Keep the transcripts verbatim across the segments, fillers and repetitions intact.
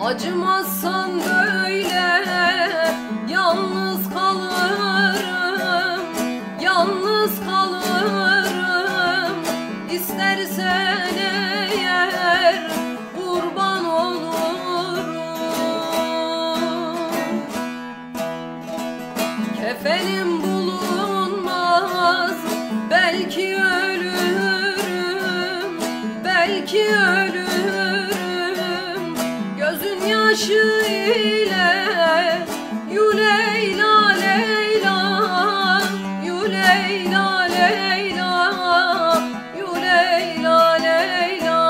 Acımazsan böyle yalnız kalırım, yalnız kalırım. İstersen eğer kurban olurum. Kefenim bulunmaz, belki ölürüm, belki ölürüm. Gözün yaşı ile yu Leyla Leyla, yu Leyla Leyla, yu Leyla Leyla.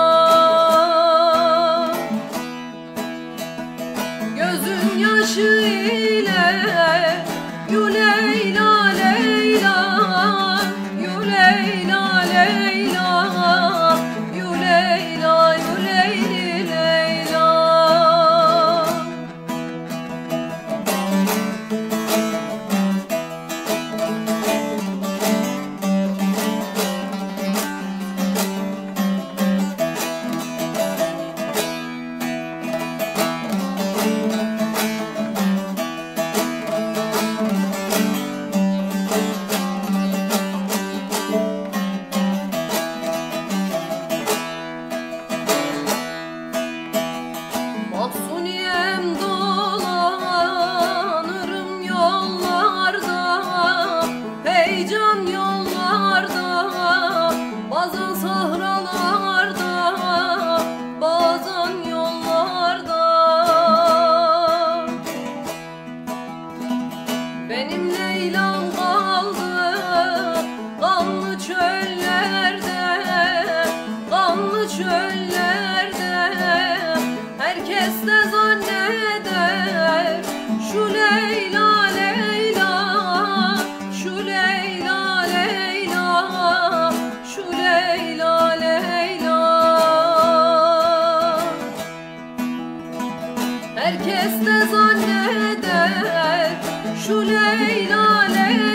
Gözün yaşı ile yu Leyla Leyla, yu Leyla Leyla, yu Leyla, yu Leyli Leyla. Mahzuniyem dolanırım yollarda, heyecan yollarda, bazen sahralarda, bazen yollarda. Benim Leyla'm kaldı kanlı çöllerde, kanlı çöllerde. Herkes de zanneder şu Leyla Leyla, şu Leyla Leyla, şu Leyla Leyla. Herkes de zanneder şu Leyla Leyla.